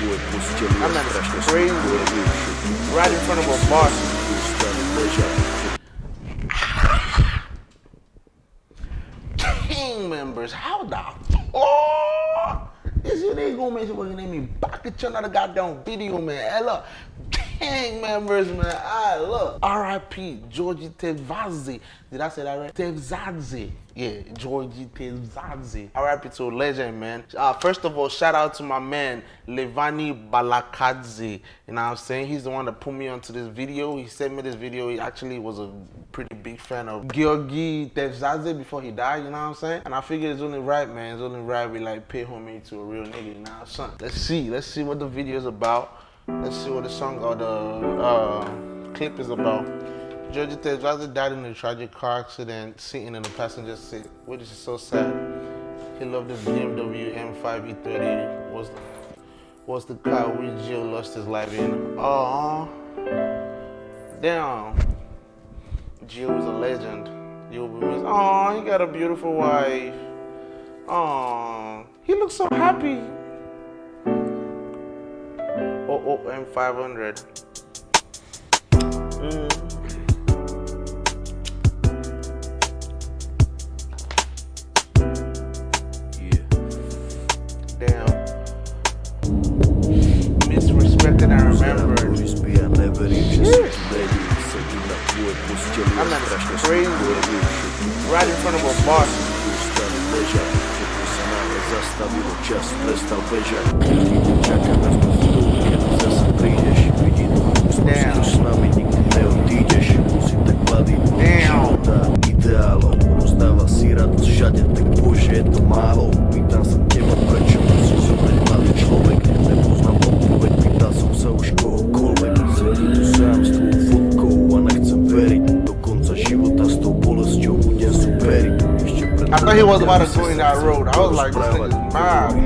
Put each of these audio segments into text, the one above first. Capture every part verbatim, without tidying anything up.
I'm crazy. Right in front of a boss. Gang members, how the oh this shit ain't gonna make somebody name me back at another goddamn video, man. Hey, look, gang members, man. Ah, look, R I P Georgie Tevzadze. Did I say that right? Tevzadze. Yeah, Georgie Tevzadze. R I P to a legend, man. Uh, first of all, shout out to my man Levani Balakadze. You know what I'm saying? He's the one that put me onto this video. He sent me this video. He actually was a pretty big fan of Georgie Tevzadze before he died. You know what I'm saying? And I figured it's only right, man. It's only right we like pay homage to a real nigga. You know what I'm saying? Let's see. Let's see what the video is about. Let's see what the song or the uh, clip is about. Georgie Tevzadze died in a tragic car accident sitting in the passenger seat, which is so sad. He loved the B M W M five E thirty. Was the, was the car which Gio lost his life in. Oh, damn. Gio was a legend. You'll be missed. Oh, he got a beautiful wife. Oh, he looks so happy. Oh, oh, M five hundred. Mm. Damn. Misrespected and remembered. I'm not crazy. Right in front of a boss. I thought he was about to go in that road. I was like, this nigga's mad.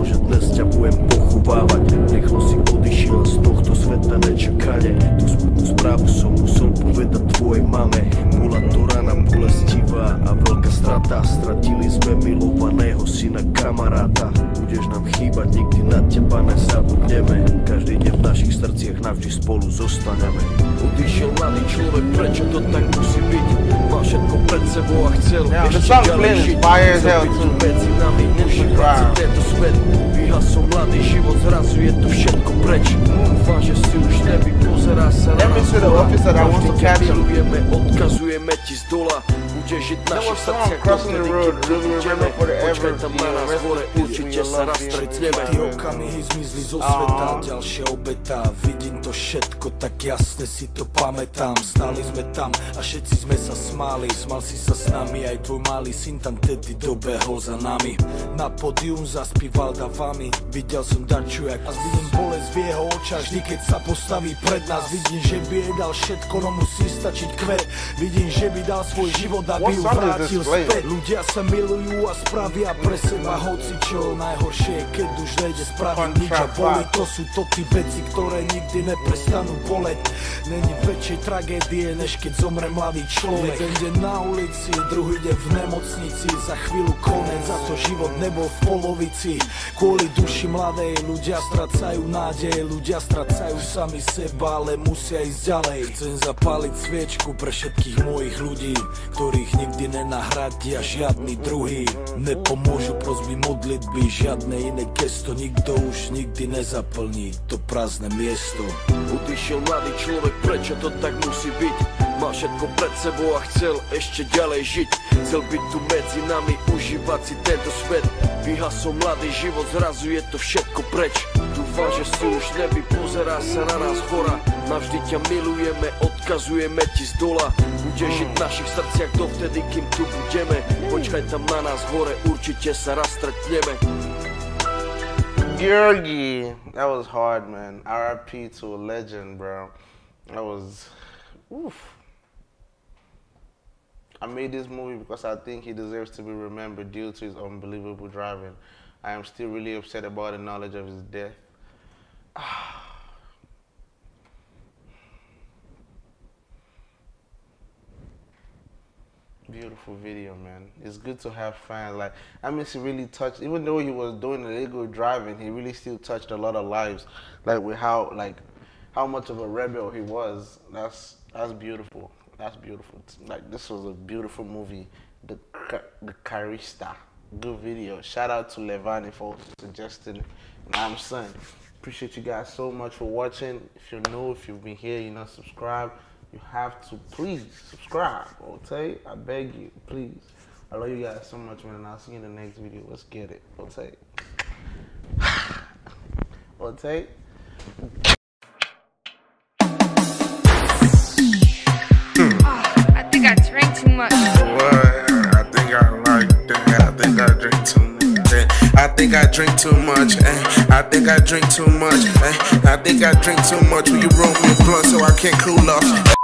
Stratili sme milovaného syna kamaráta. Budeš nám chýbať, nikdy na teba nezabudneme. Každý deň v našich srdciach navždy spolu zostaneme. Odišiel mladý človek, prečo to tak musí byť? Mal všetko pred sebou a chcel ešte ďalej žiť. Chcel byť tu medzi nami, užívať si tento svet. Vyhasol mladý život, zrazu je to všetko preč. Dúfam, že si už neby, pozerá sa na nás dola. Navždy ťa milujeme, odkazujeme ti z dola. Budeš žiť v našich srdciach, dovtedy, kým tu budeme. Počkaj tam na nás hore, určite sa raz stretneme. Tí okamihy zmizli zo sveta, ďalšia obeta. Vidím to všetko, tak jasne si to pamätám. Stáli sme tam a všetci sme sa smáli. Smal si sa s nami, aj tvoj malý syn tam tedy dobehol za nami. Na pódium zaspíval davami. Videl som daču, jak a vidím bolesť v jeho očách. Vždy keď sa postaví pred nás, vidím, že by jej dal všetko, no musí stačiť kvet. Vidím, že by dal svoj život, aby ju vrátil späť. Ľudia sa milujú a spravia pre seba hoci čo. Najhoršie je, keď už nejde spraviť nič a boli. To sú to tí veci, ktoré nikdy neprestanú boleť. Není väčšej tragédie, než keď zomre mladý človek. Jeden deň na ulici, druhý deň v nemocnici. Za chvíľu konec, za to život nebol v polovici. Kvôli duši mladej ľudia strácajú nádej. Ľudia strácajú sami seba, ale musia ísť ďalej. Chcem zapáliť sviečku pre všetkých mojich ľudí, ktorých nikdy nenahradia žiadny druhý. Nepomôžu prosby modlitby, žiadne iné gesto. Nikto už nikdy nezaplní to prázdne miesto. Odišiel mladý človek, prečo to tak musí byť? Mal všetko pred sebou a chcel ešte ďalej žiť. Chcel byť tu medzi nami, užívať si tento svet. Vyhasol mladý život, zrazu je to všetko preč. Dúfam, že si už neby, pozerá sa na nás hora. Navždy ťa milujeme, odkazujeme ti z dola. Budeš žiť v našich srdciach dovtedy, kým tu budeme. Počkaj tam na nás hore, určite sa raz stretneme. Georgie, that was hard, man. R I P to a legend, bro. That was, oof. I made this movie because I think he deserves to be remembered due to his unbelievable driving. I am still really upset about the knowledge of his death. Beautiful video, man. It's good to have fans. Like, I mean, he really touched, even though he was doing illegal driving, he really still touched a lot of lives. Like, with how, like, how much of a rebel he was. That's, that's beautiful. That's beautiful. Like, this was a beautiful movie. The, the Carista. Good video. Shout out to Levani for suggesting. I'm son. Appreciate you guys so much for watching. If you're new, if you've been here, you're not subscribed, you have to please subscribe. Okay? I beg you, please. I love you guys so much, man, and I'll see you in the next video. Let's get it. Okay? Okay? I think I drank too much. What? I think I like that. I think I drink too much. I think I drink too much. Eh? I think I drink too much. Eh? I think I drink too much. Will you roll me a blunt so I can't cool off?